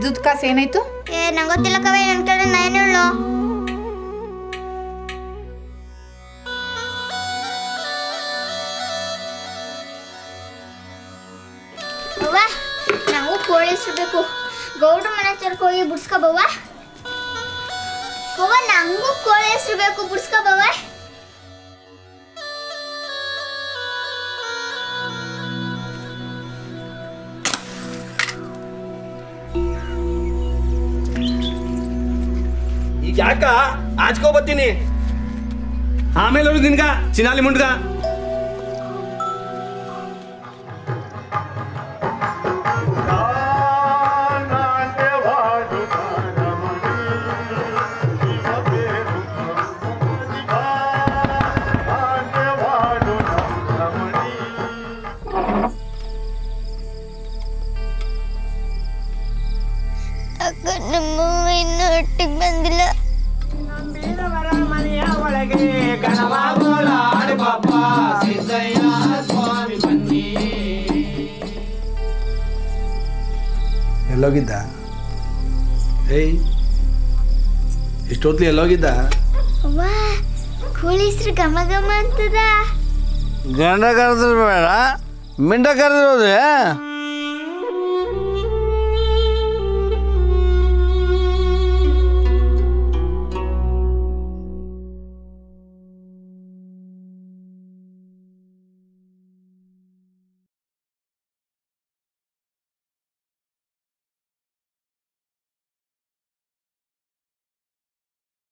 ಉಳ್ದುದ್ ಕಾಸು ಏನಾಯ್ತು? ನಂಗೆ ಗೊತ್ತಿಲ್ಲ ಕವೆ, ನನ್ನ ಕಡೆ ನಾನು ಹೇಳು. ಅವ್ವ ನಾವು ಕೋಳಿ ಹೆಸರ್ಬೇಕು. ಗೌಡ್ರ ಮನೆ ಹತ್ರಕ್ಕೆ ಹೋಗಿ ಬಿಡ್ಸ್ಕೊಬವ್ವ. ಅವ್ವ ನಂಗೂ ಕೋಳಿ ಹೆಸರು ಬೇಕು, ಬಿಡ್ಸ್ಕೊಬವ್ವ. ಈಗ ಯಾಕ ಆಚ್ಕೋ ಬರ್ತೀನಿ, ಆಮೇಲೆ ಅವ್ರು ನಿನ್ಗ ಚಿನಾಲಿ ಮುಂಡ್ಗ. ನಮ್ಮ ಇನ್ನು ಒಟ್ಟಿಗೆ ಬಂದಿಲ್ಲ. ಎಲ್ಲೋಗಿದ್ದ? ಏಯ್ ಇಷ್ಟೊತ್ಲಿ ಎಲ್ಲೋಗಿದ್ದ? ಅವ್ವ ಕೋಳಿ ಹೆಸರು ಘಮ ಘಮ ಅಂತದ. ಗಂಡ ಕರೆದ್ರು ಬೇಡ, ಮಿಂಡ ಕರೆದ್ರು